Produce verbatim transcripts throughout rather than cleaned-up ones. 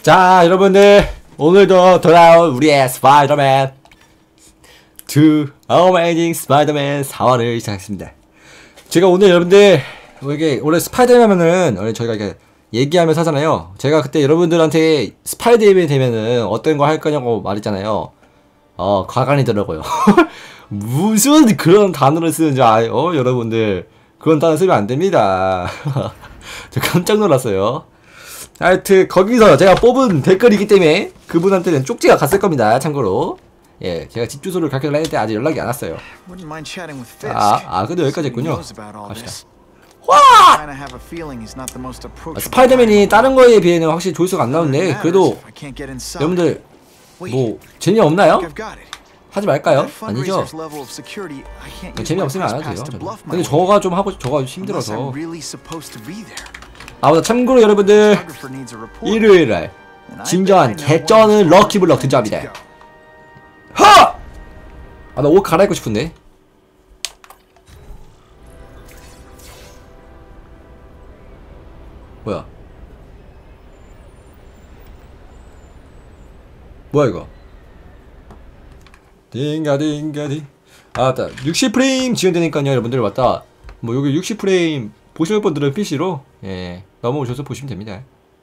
자, 여러분들 오늘도 돌아온 우리의 스파이더맨 투 어메이징 스파이더맨 사 화를 시작했습니다. 제가 오늘 여러분들 이게 원래 스파이더맨은 원래 저희가 이렇게 얘기하면서 하잖아요. 제가 그때 여러분들한테 스파이더맨이 되면은 어떤 거 할 거냐고 말했잖아요. 어, 과간이더라고요. 무슨 그런 단어를 쓰는지 아요, 여러분들. 그런 단어 쓰면 안 됩니다. 저 깜짝 놀랐어요. 하여튼 거기서 제가 뽑은 댓글이기 때문에 그분한테는 쪽지가 갔을 겁니다. 참고로 예, 제가 집 주소를 가르쳐달라 했는데 아직 연락이 안 왔어요. 아, 아 근데 여기까지 했군요. 갑시다. 와! 아, 스파이더맨이 다른 거에 비해는 확실히 조회수가 안 나오는데 그래도 여러분들 뭐 재미없나요? 하지 말까요? 아니죠? 재미없으면 안 해도 돼요. 저는. 근데 저가 좀 하고 저가 힘들어서. 아 맞다, 참고로 여러분들 일요일날 진정한 개쩌는 럭키블럭 등장합니다. 하! 아 나 옷 갈아입고 싶은데. 뭐야 뭐야 이거. 딩가딩가디. 아 맞다, 육십 프레임 지원되니까요 여러분들. 맞다, 뭐 여기 육십 프레임 보실 분들은 피시로 예 넘어오셔서 보시면 됩니다.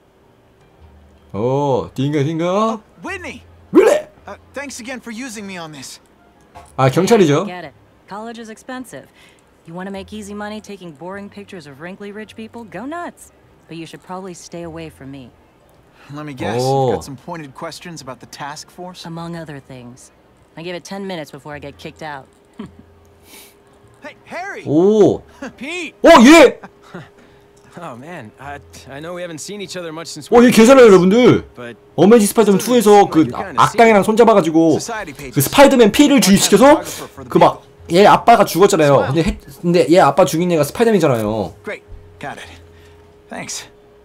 오, 딩가딩가. Whitney. Really? Uh, thanks again for using me on this. 아 경찰이죠. Get it. College is expensive. You want to make easy money taking boring pictures of wrinkly rich people? Go nuts. But you should probably stay away from me. Let me guess. Oh. You've got some pointed questions about the task force? Among other things. I give it ten minutes before I get kicked out. Hey, Harry. 오. Pete! 오, 얘! Oh man, I, I know we haven't seen each other much since. 오, 얘 개잘해요 여러분들. But 어메이징 스파이더맨 투에서 그 아, 악당이랑 손잡아가지고 그 스파이더맨 피를 주입시켜서 그 막 얘 아빠가 죽었잖아요. 근데 해, 근데 얘 아빠 죽인 애가 스파이더맨이잖아요. Great. Got it. Thanks.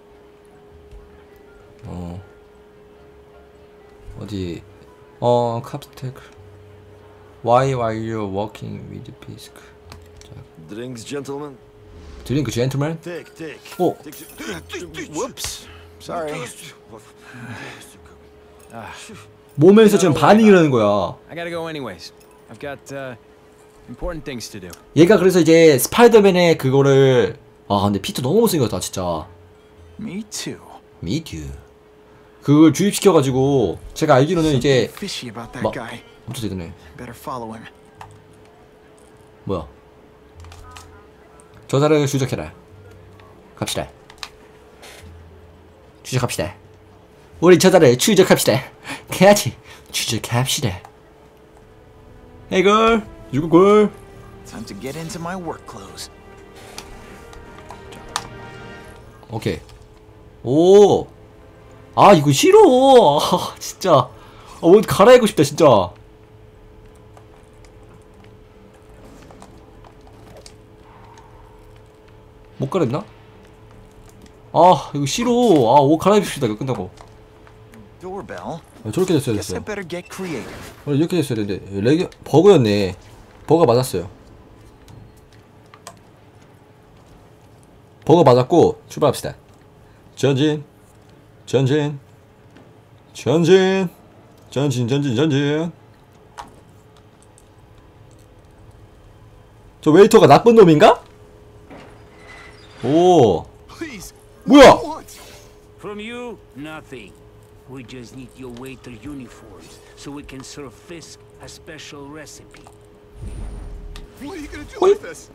어. 어디 어 캅스테이크. Why are you walking with Fisk? Drinks, gentlemen. 드링크 젠틀맨? Take, take. 오. Whoops. Sorry. 몸에서 지금 반응이 일어나는 거야. I gotta go anyways. I've got uh, important things to do. 얘가 그래서 이제 스파이더맨의 그거를 아 근데 피터 너무 못생겼다 진짜. Me too. Me too. 그걸 주입시켜가지고 제가 알기로는 이제 Fishy about that 막 guy. 엄청 대단해. Better follow him. 뭐야? 저자를 추적해라. 갑시다. 추적합시다. 우리 저자를 추적합시다. 가야지. 추적합시다. Hey girl, you girl. Time to get into my work clothes. 오케이. 오. 아 이거 싫어. 아, 진짜. 아, 옷 갈아입고 싶다 진짜. 못 갈아입나? 아 이거 싫어. 아 옷 갈아입읍시다 이거 끝나고. Doorbell. 아, 저렇게 됐어야 Guess I 됐어요. better get creative. 원래 이렇게 됐어야 되는데 레기 버그였네. 버그 맞았어요. 버그 맞았고 출발합시다. 전진 전진 전진 전진 전진 전진. 저 웨이터가 나쁜 놈인가? 오 뭐야? From you, nothing. We just need your waiter uniforms so we can serve Fisk a special recipe. What are you gonna do Wait. with this?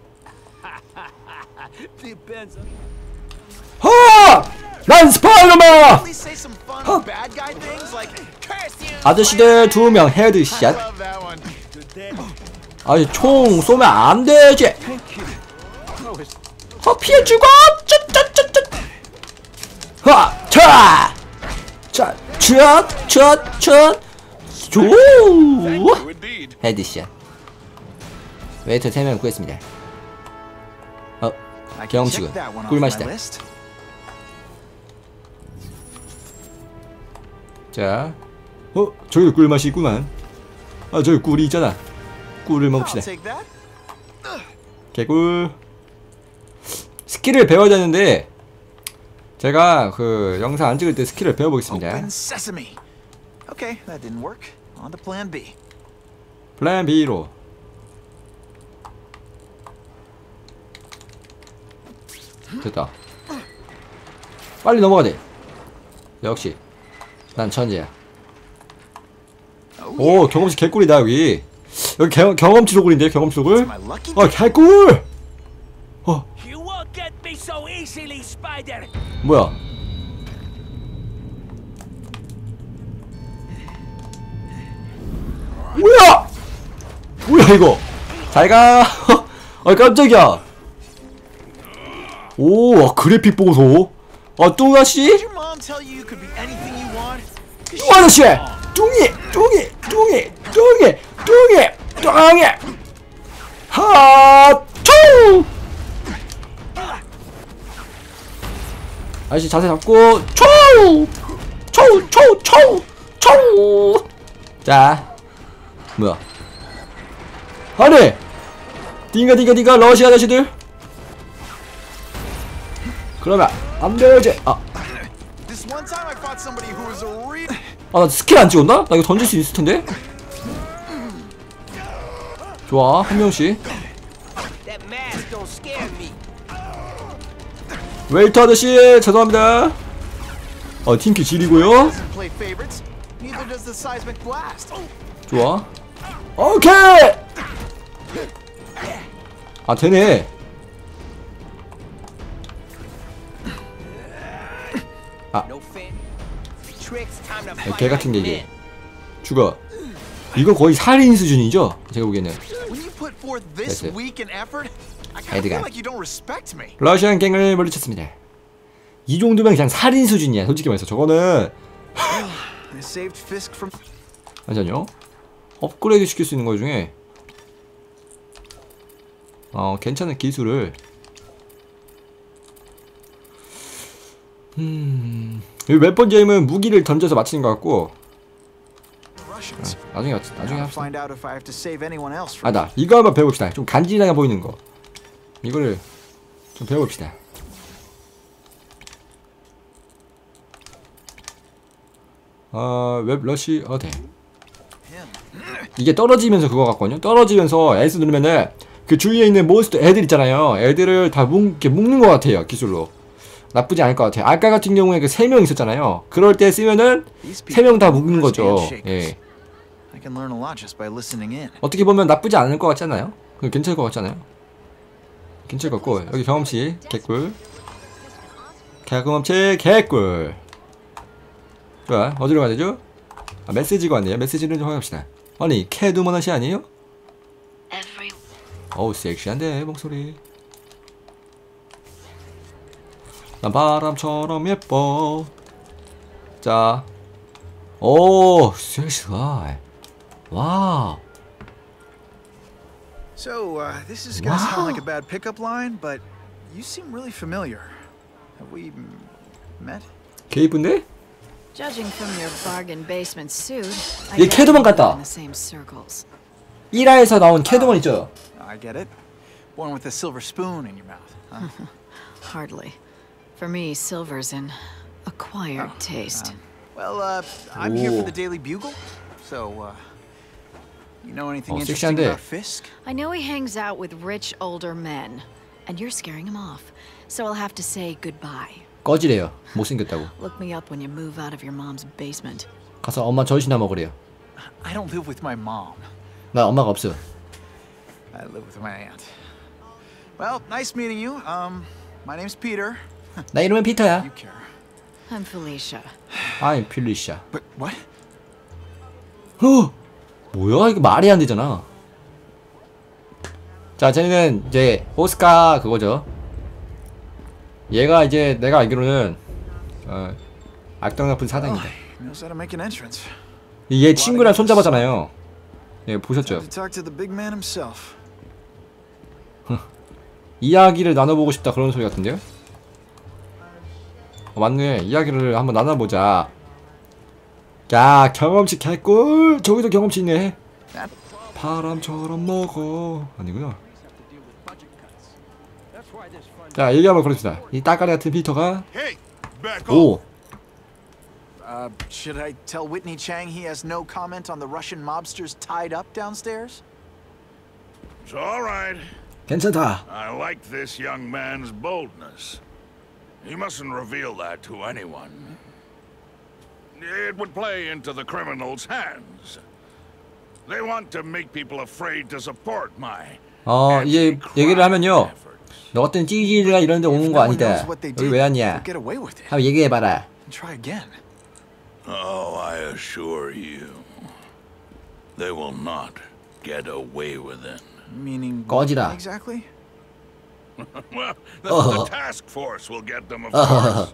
Depends on. 하! 난 스파이더맨! At least say some fun bad guy things like curse you. 아저씨들 두 명 헤드샷. Love that one. 아니 총 쏘면 안 되지. 어 피해 주고. 쩌쩌쩌쩌. 하! 차! 차! 차! 차! 차! 조! Indeed. 헤드샷. 웨이터 세 명 구했습니다. 어, I can 경치군. check that one off 꿀맛이다. my list. 자, 어, 저기 꿀맛이 있구만. 아, 저기 꿀이 있잖아. 꿀을 I'll 먹읍시다. take that. 개꿀. 스킬을 배워야 되는데 제가 그 영상 안 찍을 때 스킬을 배워보겠습니다. Open sesame. Okay, that didn't work. On to plan B. 플랜 B로. 됐다. 빨리 넘어가야 돼. 역시 난 천재야. 오, 경험치 개꿀이다. 여기 여기 경, 경험치 도굴인데. 경험치 도굴. My lucky 어, 개꿀. 어, You won't get me so easily, Spider. 뭐야? 뭐야? 뭐야 이거? 잘가. 아, 깜짝이야. 오, 아, 그래픽 보소. 아, 뚱아씨? Did your mom tell you you could be anything you want? 뚱아씨! 뚱이! 뚱이! 뚱이! 뚱이! 뚱이! 뚱이! 하초! 아저씨 자세 잡고 초! 초! 초! 초! 초! 자, 뭐야? 아니! 딩가 딩가 딩가 러시아 아저씨들. 그러면 안 되지. 아, This one time I fought somebody who was a real. 아, 나 스킬 안 찍었나? 나 이거 던질 수 있을 텐데. 좋아, 한 명씩. That mask don't scare me. 웨이터 아저씨, 죄송합니다. 어, 팀키 지리고요. Doesn't play favorites. Neither does the seismic blast. 좋아. 오케이. 아, 되네. No fan. Tricks time to fight. 개 같은 게 이게. 죽어. 이거 거의 살인 수준이죠? 제가 보기에는. When you put forth this That's it. week in effort, I kind of Edgar. feel like you don't respect me. 러시안 갱을 물리쳤습니다. 이 정도면 그냥 살인 수준이야. 솔직히 말해서 저거는. I saved Fisk from. 잠시만요. 업그레이드 시킬 수 있는 것 중에 어, 괜찮은 기술을 음... 여기 웹번 게임은 무기를 던져서 맞히는 것 같고 Russians. 아, 나중에 나중에 I'll 합시다. find out if I have to save anyone else from. 아, 나 이거 한번 배워봅시다. 좀 간지나게 보이는 거 이거를 좀 배워봅시다. 어, 웹 러시 어데 이게 떨어지면서 그거 같거든요. 떨어지면서 에스 누르면은 그 주위에 있는 몬스터 애들 있잖아요. 애들을 다 묶, 이렇게 묶는 것 같아요. 기술로 나쁘지 않을 것 같아요. 아까 같은 경우에 그 세 명 있었잖아요. 그럴 때 쓰면은 세 명 다 묶는 거죠. 예. I can learn a lot just by listening in. 어떻게 보면 나쁘지 않을 것 같지 않나요? 괜찮을 것 같지 않아요? 괜찮을 것 같고 여기 경험치 개꿀. 경험치 개꿀. 좋아. 어디로 가야 되죠? 아, 메시지가 왔네요. 메시지를 좀 확인합시다. 아니 캐두머나시 아니에요? 어우 섹시한데 목소리. 난 바람처럼 예뻐. 자, 오 섹시가. 와. So, uh, this is gonna sound like a bad pickup line, but you seem really familiar. Have we m- met? 개 이쁜데? Judging from your bargain basement suit, 얘 캐드먼 같다. in the same circles. 일화에서 나온 캐드먼 있죠? I get it. One with a silver spoon in your mouth. Huh? Hardly. For me, silver's an acquired taste. Well, uh, I'm here for Ooh. the Daily Bugle. So, uh, you know anything Oh, interesting 섹시한데. about Fisk? I know he hangs out with rich older men, and you're scaring him off. So I'll have to say goodbye. 꺼지래요. 못생겼다고. Look me up when you move out of your mom's basement. 가서 엄마 전시나 먹으래요. I don't live with my mom. 나 엄마가 없어. I live with my aunt. Well, nice meeting you. Um, my name's Peter. 나 이름은 피터야. You care. I'm Felicia. I'm 필리샤. But what? 어? 뭐야? 이거 말이 안 되잖아. 자, 쟤는 이제 오스카 그거죠. 얘가 이제 내가 알기로는 어, 악당 나쁜 사장이다. Knows how to make an entrance. 얘 친구랑 손잡았잖아요. 예, 보셨죠? To talk to the big man himself. 이야기를 나눠보고 싶다 그런 소리 같은데요? 어, 맞네. 이야기를 한번 나눠보자. 야, 경험치 개꿀. 저기도 경험치 있네. 바람처럼 먹어. 아니구나. 자, 얘기 한번 걸읍시다. 이 따까리 같은 피터가 Hey, Back 오. off. Uh, should I tell Whitney Chang he has no comment on the Russian mobsters tied up downstairs? It's all right. 괜찮다. I like this young man's boldness. He mustn't reveal that to anyone. It would play into the criminals' hands. They want to make people afraid to support my 어, 이제 얘기를 하면요. 너 같은 찌질이가 이런 데 오는 거 아니다. 여기 왜 왔냐? get away with it. 한번 얘기해봐라. Try again. Oh, I assure you, they will not get away with it. Meaning 꺼지라. exactly? Well, the, Uh. the task force will get them, of Uh. course.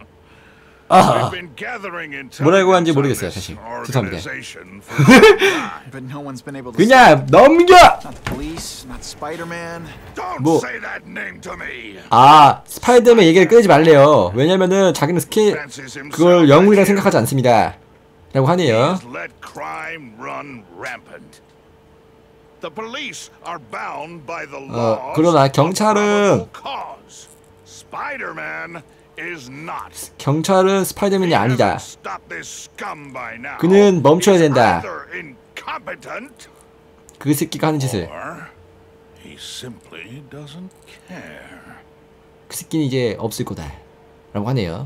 I've been gathering 뭐라고 하는지 intelligence on 모르겠어요, this 사실. 죄송합니다. organization for some time. But no one's been able to 그냥 넘겨! Not police, not Spider-Man. Don't 뭐. say that name to me. 아, 스파이더맨 얘기를 끊지 말래요. 왜냐면은 자기는 스케 그걸 영웅이라 생각하지 않습니다. 라고 하네요. He's let crime run rampant. The police are bound by the laws. 어, 그러나 of 경찰은 probable cause. Spider-Man is not. 경찰은 스파이더맨이 아니다. Stop this scum by now. 그는 멈춰야 된다. He's either incompetent, 그 새끼가 하는 짓을. or he simply doesn't care. 그 새끼는 이제 없을 거다. 라고 하네요.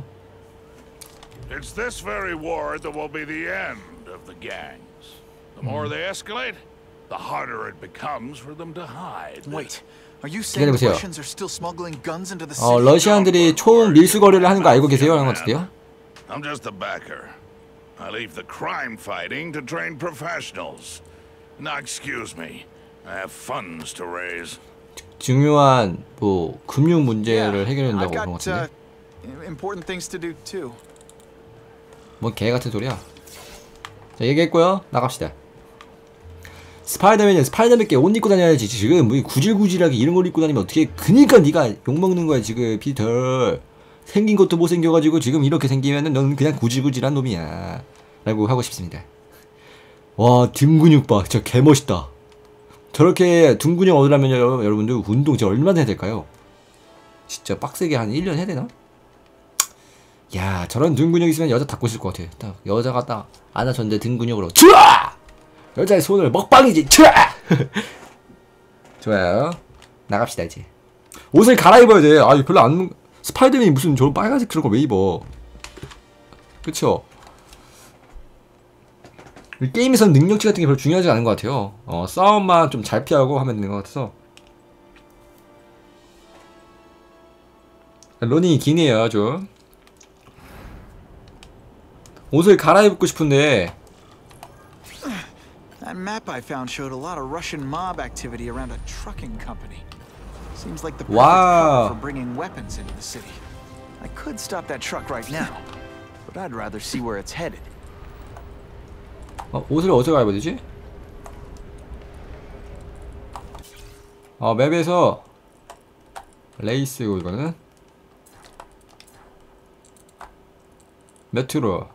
It's this very war that will be the end of the gangs. The more they escalate, the harder it becomes for them to hide. Wait, are you saying the 기다려보세요. Russians are still smuggling guns into the 어, city? 러시아인들이 총 밀수거래를 하는 거 알고 계세요? 하는 것 같은데요? I'm just a backer. I leave the crime fighting to trained professionals. Now excuse me. I have funds to raise. 중요한 뭐 금융 문제를 Yeah, 해결해야 된다고 I've 그런 것 got uh, 같은데. important things to do too. 뭔 개 같은 소리야. 자, 얘기했고요. 나갑시다. 스파이더맨은 스파이더맨께 옷 입고 다녀야지. 지금 뭐 구질구질하게 이런 걸 입고 다니면 어떻게? 그니까 네가 욕먹는 거야 지금 피터. 생긴 것도 못생겨가지고 지금 이렇게 생기면은 넌 그냥 구질구질한 놈이야. 라고 하고 싶습니다. 와, 등 근육 봐. 진짜 개멋있다. 저렇게 등 근육 얻으려면 여러분들 운동 진짜 얼마나 해야 될까요? 진짜 빡세게 한 일 년 해야 되나? 야, 저런 등 근육 있으면 여자 닫고 있을 것 같아. 딱 여자가 딱 안아줬는데 등 근육으로 촤아! 여자의 손을 먹방이지 촤아! 좋아요. 나갑시다 이제. 옷을 갈아입어야 돼. 아, 별로 안 스파이더맨이 무슨 저런 빨간색 그런 거 왜 입어? 그쵸? 이 게임에서는 능력치 같은 게 별로 중요하지 않은 것 같아요. 어, 싸움만 좀 잘 피하고 하면 되는 것 같아서. 러닝이 기네요 아주. 옷을 갈아입고 싶은데 That map I found showed a lot of Russian mob activity around a trucking company. Seems like the perfect Wow. cover for bringing weapons into the city. I could stop that truck right now, but I'd rather see where it's headed. 어, 옷을 어디서 갈아입어야 되지? 어, 맵에서 레이스고 이거는 메트로.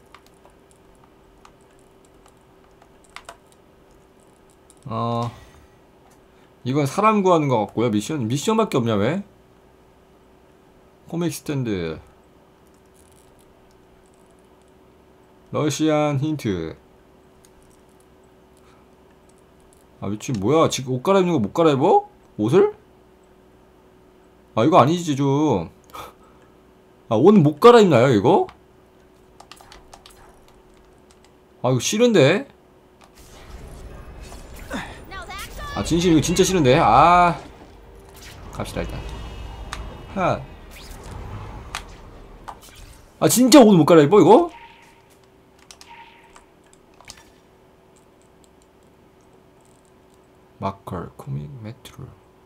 어, 이건 사람 구하는 것 같고요. 미션 미션밖에 없냐 왜? 코믹 스탠드, 러시안 힌트. 아, 미친 뭐야? 지금 옷 갈아입는 거 못 갈아입어? 옷을? 아, 이거 아니지 좀. 아, 옷 못 갈아입나요 이거? 아, 이거 싫은데? 아, 진실 이거 진짜 싫은데? 아, 갑시다 일단. 하. 아, 진짜 옷 못 갈아입어 이거? 마커, 코믹, 메트로.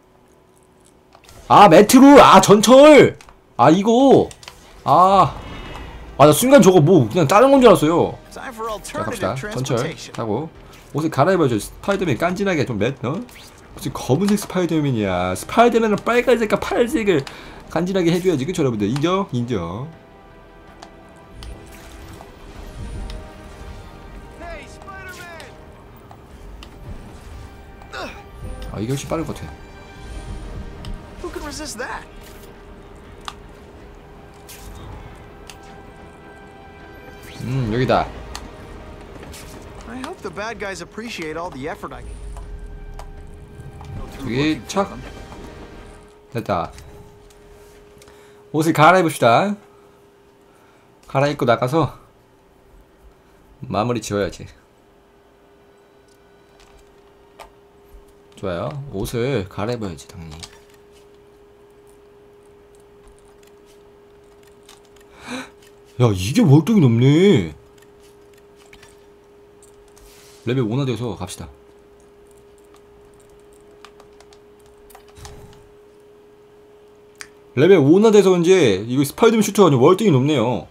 아, 메트로! 아, 전철! 아, 이거! 아. 아, 나 순간 저거 뭐, 그냥 다른 건 줄 알았어요. Time for 자, 갑시다. alternative 전철 transportation. 타고. 옷을 갈아입어야죠. 스파이더맨 깐진하게 좀 맷, 어? 무슨 검은색 스파이더맨이야. 스파이더맨은 빨간색과 파란색을 간지나게 해줘야지. 그쵸, 여러분들? 인정? 인정. Hey, Spider-Man! 아, 이게 훨씬 빠를 것 같아. Who can resist that? 음 여기다. I hope the bad guys appreciate all the effort I 여기 착 됐다. 옷을 갈아입읍시다. 갈아입고 나가서 마무리 지어야지. 좋아요. 옷을 갈아입어야지 당연히. 야 이게 월등히 높네. 레벨 오나 돼서 갑시다. 레벨 오나 돼서 그런지 이거 스파이더맨 슈터가 아니고 월등히 높네요.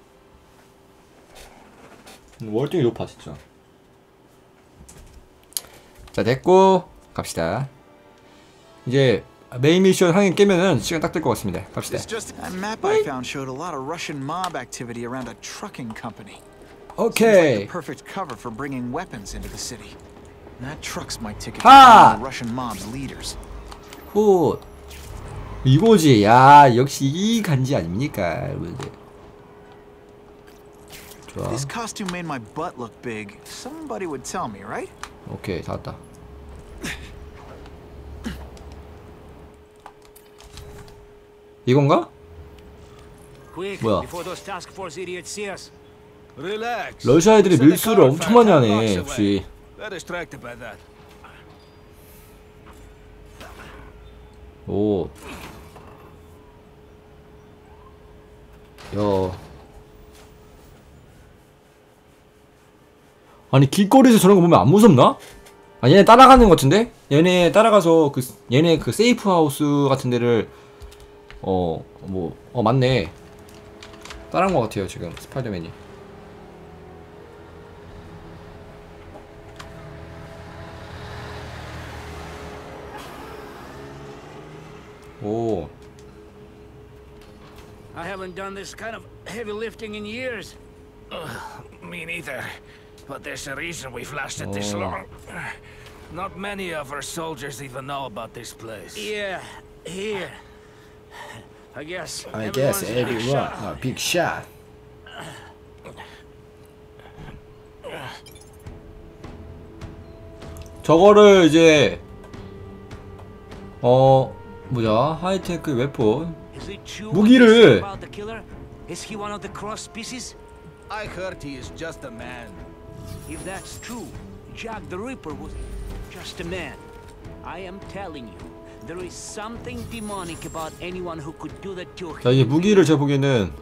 월등히 높아 진짜. 자 됐고 갑시다. 이제 메인 미션 한 개 깨면은 시간 딱 될 것 같습니다. 갑시다. It's just that map I found showed a lot of Russian mob activity around a trucking company. Seems like 오케이. the perfect cover for bringing weapons into the city. And that truck's my ticket to 하! finding the Russian mob's leaders. 후 이거지. 야 역시 이 간지 아닙니까 여러분들. 좋아. This costume made my butt look big. Somebody would tell me, right? 오케이 다 왔다. 이건가? Quick, 뭐야? before those task force idiots see us. Relax. 러시아 애들이 Send the 밀수를 car 엄청 많이 fast 하네 and 역시. They're distracted by that. 오. 야. 아니 길거리에서 저런 거 보면 안 무섭나? 아 얘네 따라가는 것 같은데? 얘네 따라가서 그 얘네 그 세이프 하우스 같은 데를 어 뭐 어 맞네. 따라한 것 같아요 지금 스파이더맨이. 오. I haven't done this kind of heavy lifting in years. Me neither. But there's a reason we've lasted this Oh. long. Not many of our soldiers even know about this place. Yeah, here. I guess. I guess everyone's everyone shot. a big shot. 저거를 이제 어 뭐냐 하이테크 웨폰 Is it true 무기를- what they say about the killer? Is he one of the cross species? I heard he is just a man. If that's true, Jack the Ripper was just a man. I am telling you, there is something demonic about anyone who could do that to 자 이제 무기를 제가 보기에는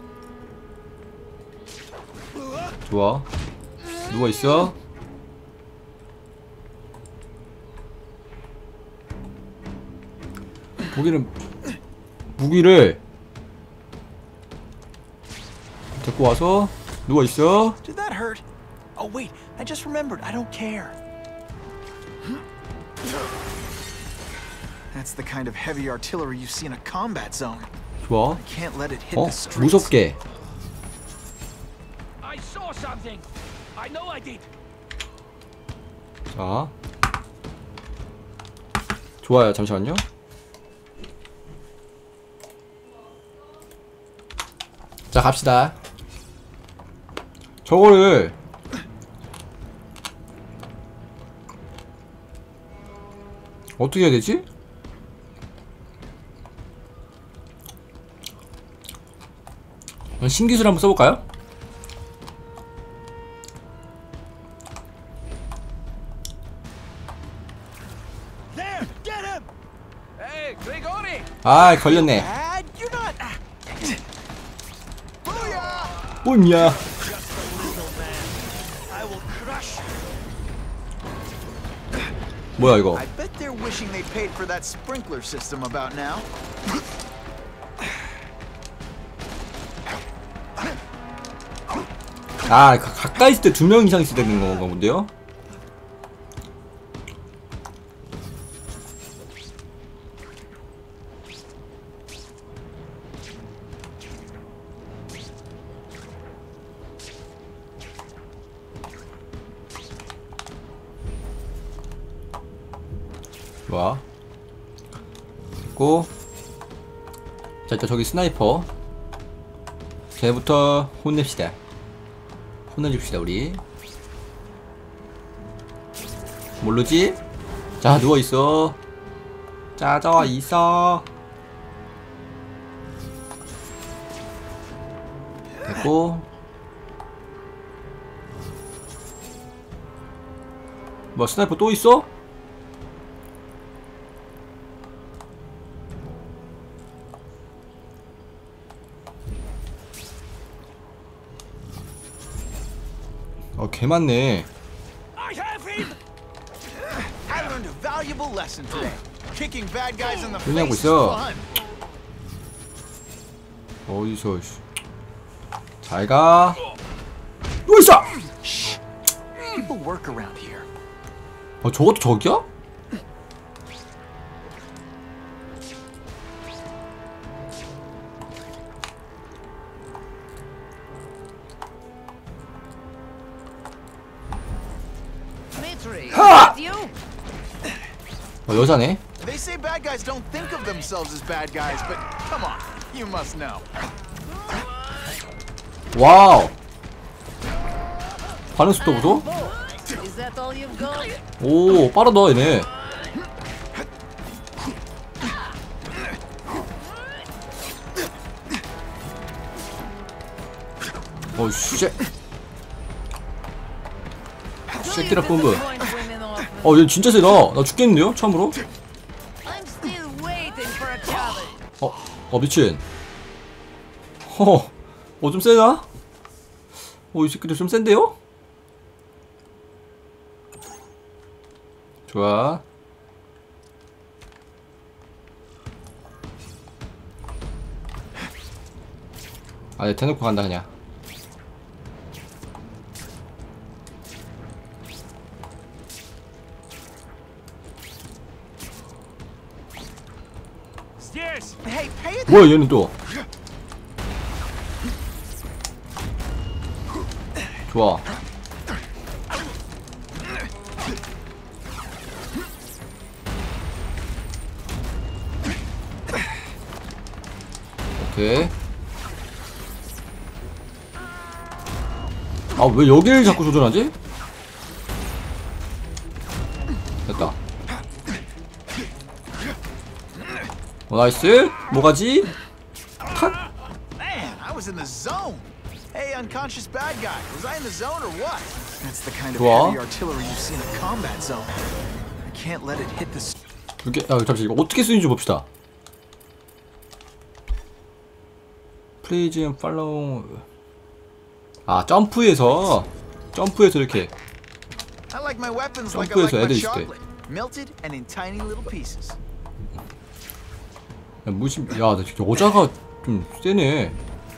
좋아 누워 있어. 무기를 무기를 데리고 와서 누워 있어. Did that hurt? Oh wait, I just remembered. I don't care. That's the kind of heavy artillery you see in a combat zone. 좋아. I can't let it hit 어 the streets. 무섭게. I saw something. I know I did. 자 좋아요. 잠시만요. 자 갑시다. 저거를 어떻게 해야 되지? 신기술 한번 써볼까요? There! Get him! Hey, Grigori! 아 걸렸네. Bad? You're not. 뭐냐? I will crush. 뭐야 이거? I bet they're wishing they paid for that sprinkler system about now. 아 가, 가까이 있을 때 두 명 이상 있을 때 되는 건가 본데요? 좋아. 됐고. 자 일단 저기 스나이퍼 쟤부터 혼냅시다. 혼내줍시다 우리. 모르지? 자 누워있어. 짜져 있어. 됐고. 뭐 스나이퍼 또 있어? 어, 개 많네. I have him. I learned a valuable lesson today. Kicking bad guys in the 그냥 face is 있어. fun. 어디서? 잘 가. 누워 있어. People work around here. 아 저것도 저기야? 하! 어 여자네. They say bad guys don't think of themselves as bad guys, but come on, you must know. 와우. 반응 속도 보소. Is that all you've got? 오 빠르다 얘네. 어 쉣. 쉣기라 뿜브. 어 얘 진짜 세다. 나 죽겠는데요 처음으로. I'm still waiting for a challenge. 어, 어 미친. 어, 어 좀 세나? 어, 이 새끼들 좀 센데요? 좋아. 아, 얘 대놓고 간다 그냥. Hey, pay it. 뭐야 얘는 또. 좋아. 오케이. 아 왜 여기를 자꾸 조절하지? 됐다. 어, 나이스. 뭐가지? 탁. Man, I was in the zone. Hey, unconscious bad guy. Was I in the zone or what? That's the kind of 좋아. heavy artillery you see in a combat zone. I can't let it hit the. 이렇게 아 잠시 이거 어떻게 쓰는지 봅시다. 프리즘 팔로우. 아 점프해서 점프해서 이렇게. I like my weapons like I 점프해서 like my 애들 있을 때. chocolate, melted and in tiny little pieces. 야, 무슨 야, 나 진짜 여자가 좀 세네.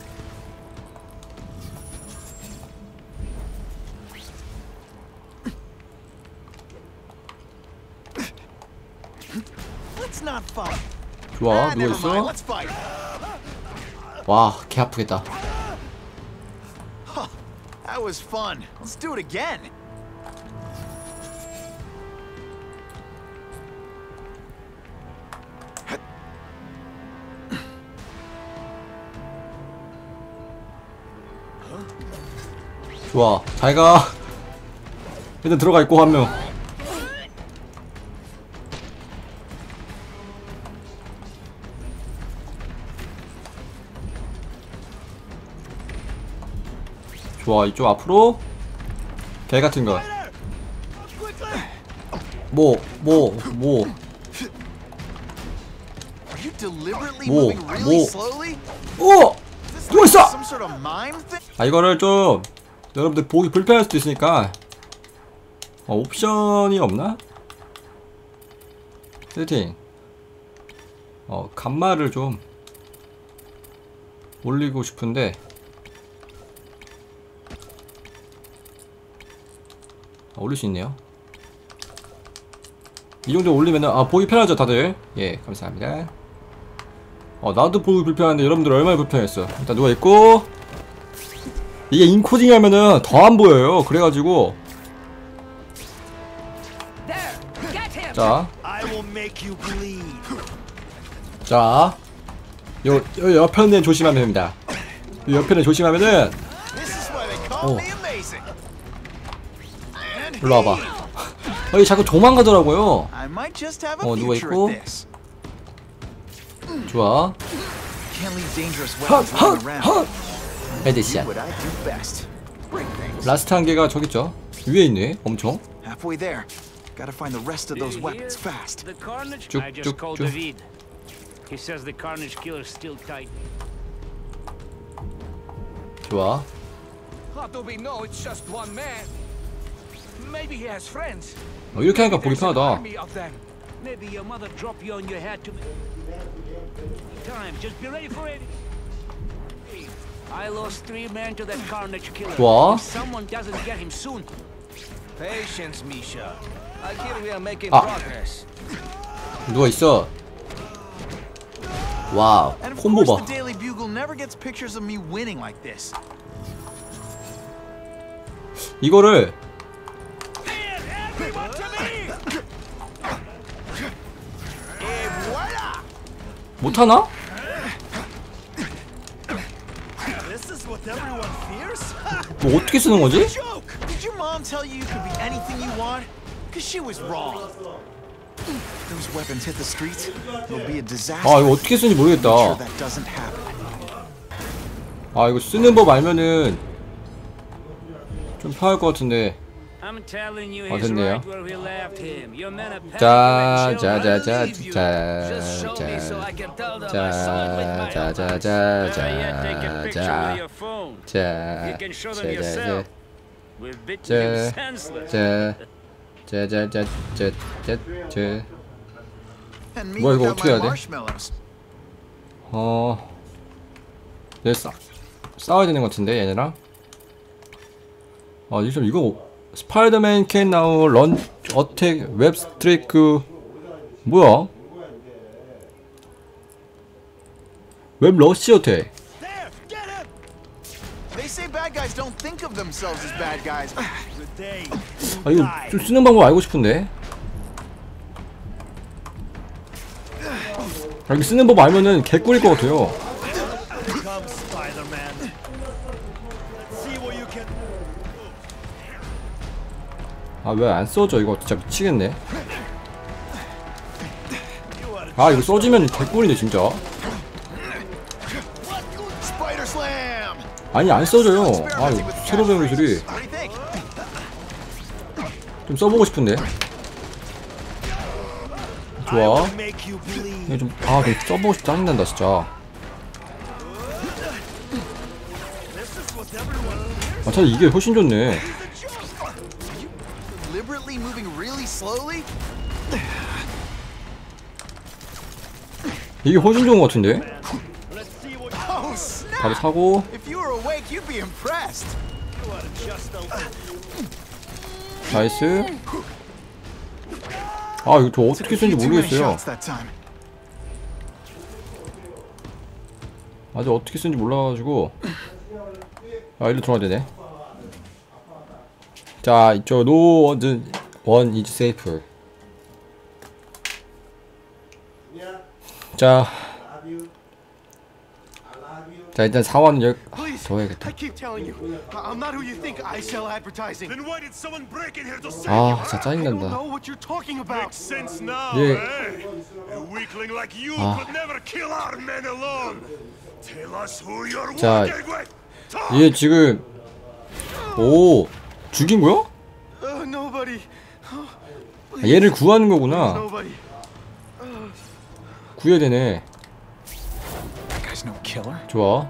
Let's not fight. 좋아, Ah, 누워 never mind. 있어. Let's fight. 와, 개 아프겠다. Huh, that was fun. Let's do it again. 좋아, 잘 가. 일단 들어가 있고 한 명. 좋아, 이쪽 앞으로. 개 같은 거. 뭐, 뭐, 뭐. Are you deliberately 뭐, moving really 뭐. slowly? 오! Is this 누워 like 있어. some sort of mime thing? 아 이거를 좀 여러분들 보기 불편할 수도 있으니까 어, 옵션이 없나? 세팅 어 감마를 좀 올리고 싶은데 아, 올릴 수 있네요. 이 정도 올리면은 아 보기 편하죠 다들. 예 감사합니다. 어 나도 보기 불편한데 여러분들 얼마나 불편했어. 일단 누워있고 이게 인코딩 하면은 더 안 보여요. 그래가지고 자, 자, 요, 요 옆편에 조심하면 됩니다. 요 옆편에 조심하면은 This is why they call Totally amazing. And 일로 와봐. 어, 얘 자꾸 도망가더라고요. I might just have a 어, 누워 future 있고. at this. 좋아. Can't leave dangerous 헛! weapons lying 헛! around. 헛! Do 헤드샷. what I do best. Break things. 라스트 한 개가 저기 있죠. 위에 있네. 엄청. Halfway there. Gotta find the rest of those Do you weapons hear? fast. The Carnage? 쭉, I just 쭉, called 쭉. David. He says the Carnage killer's still tight. 좋아. How do we know it's just one man? Maybe he has friends. 어, 이렇게 하니까 보기 There's an 편하다. army of them. Maybe your mother dropped you on your head to time. Just be ready for it. I lost three men to that Carnage killer. 좋아. If someone doesn't get him soon. Patience, Misha. I hear we are making 아. progress. 누워 있어. 와우. And of 콤보 course, 봐. the Daily Bugle never gets pictures of me winning like this. 이거를 못하나? This is what everyone fears? 뭐 어떻게 쓰는 거지? Joke! Did your mom tell you you could be anything you want? Cause she was wrong. Those weapons hit the streets, it'll be a disaster. 아 이거 어떻게 쓰는지 Make sure 모르겠다. that doesn't happen. 아 이거 쓰는 법 알면은 좀 편할 것 같은데. I'm telling you, 어, he's 됐네요. right where we left him. Your men are 자, packing 자, with 자, children. 자, Leave you. 자, Just show me so I 자, can tell them I saw it with my 자, own 자, eyes. 자, Better yet, take a 자, picture 자, with your phone. 자, You can show them 자, yourself. We've beaten 자, him senseless. 자, 자, 자, 자, 자, 자, 자. And me 뭐야, 이거 without 어떻게 my 해야 돼? marshmallows. 어, 얘 싸, 싸워야 되는 것 같은데 얘네랑. 아, 이거 이거 스파이더맨 캔 나우 런 어택 웹 스트레이크 뭐야? 웹 러시 어택. There, get him! They say bad guys don't think of themselves as bad guys. Good day. 아 이거 좀 쓰는 방법 알고 싶은데. 아, 이거 쓰는 법 알면은 개꿀일 것 같아요. Come, Spider-Man. See what you can. 아 왜 안 써져 이거 진짜 미치겠네. 아 이거 써지면 개꿀인데 진짜. Spider Slam. 아니 안 써져요. 아 이거 새로 배운 기술이 What do you think? 좀 써보고 싶은데. 좋아. Make you bleed. 이거 좀 아 좀 써보고 싶 짜증난다 진짜. 아 차라리 이게 훨씬 좋네. Deliberately moving really slowly? 이게 훨씬 좋은 것 같은데. Oh, snap! 바로 사고. If you were awake, you'd be impressed. 나이스. 아 이거 저 어떻게 쓰는지 모르겠어요. 아직 어떻게 쓰는지 몰라가지고. 아 일로 들어가야 되네. 자 이쪽 노 원은 원 이즈 세이프. 자. 자 일단 사원은 여기 아, 더 해야겠다. 아 진짜 짜증난다. 예. 아. 자, 얘 지금 오 죽인 거야? 아, 얘를 구하는 거구나. 구해야 되네. No killer. 좋아.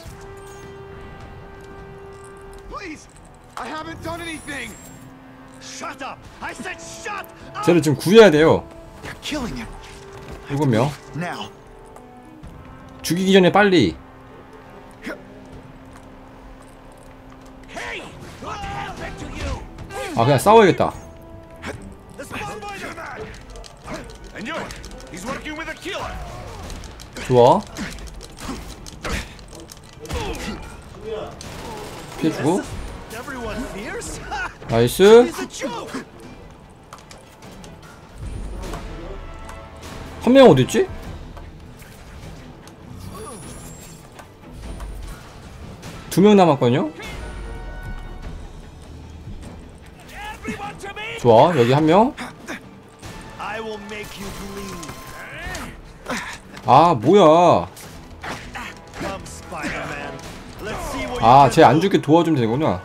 쟤를 지금 구해야 돼요. You're killing him. 일곱 명. Now. 죽이기 전에 빨리. 아 그냥 싸워야겠다. 좋아. 피해주고. 나이스. 한 명 어딨지? 두 명 남았거든요? 좋아, 여기 한 명. I will make you bleed. 아, 뭐야. Come, Spider-Man. Let's see what 아, you 쟤 안 죽게 도와주면 되구나.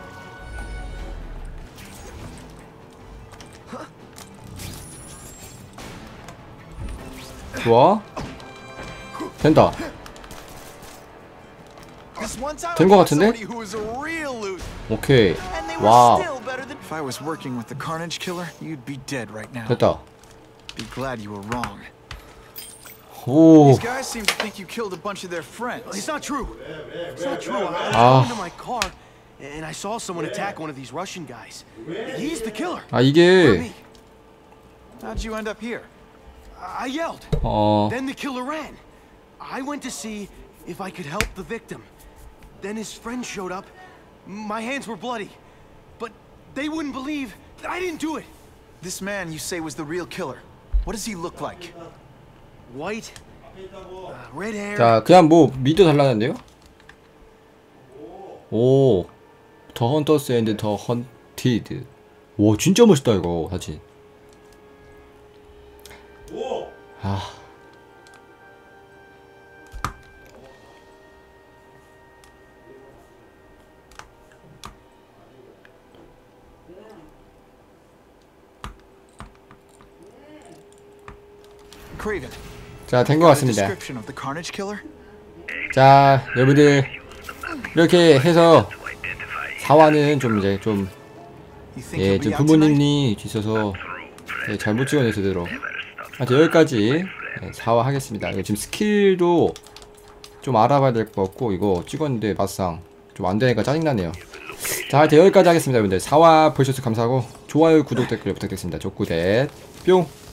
좋아. 된다. This one time 된 거 같은데? somebody who was a real loser. 오케이. And they were 와우. still better than If I was working with the Carnage Killer, you'd be dead right now. 됐다. Be glad you were wrong. 오. These guys seem to think you killed a bunch of their friends. It's not true. It's not true. I was Ah. going to my car, and I saw someone attack one of these Russian guys. He's the killer. 아, 이게 Me. How'd you end up here? I yelled. 어. Then the killer ran. I went to see if I could help the victim. Then his friends showed up. My hands were bloody, but they wouldn't believe that I didn't do it. This man you say was the real killer. What does he look like? White, uh, red hair. 자, 그냥 뭐 믿어 달라는데요? 오. 더 헌터스 앤드 더 헌티드. 와, 진짜 멋있다 이거 사진. 아. Craven. 자, 된 것 같습니다. Description of the Carnage Killer? 자, 여러분들 이렇게 해서 사 화는 좀 이제 좀 You think 예, he'll 좀 be out tonight? 부모님이 있어서 예, 잘못 찍어내 제대로. 하여튼 여기까지 예, 사 화 하겠습니다. 이거 지금 스킬도 좀 알아봐야 될 것 같고 이거 찍었는데 막상 좀 안되니까 짜증나네요. 자, 하여튼 여기까지 하겠습니다. 여러분들 사 화 보셔서 감사하고 좋아요, 구독, 댓글 부탁드리겠습니다. 족구대 뿅.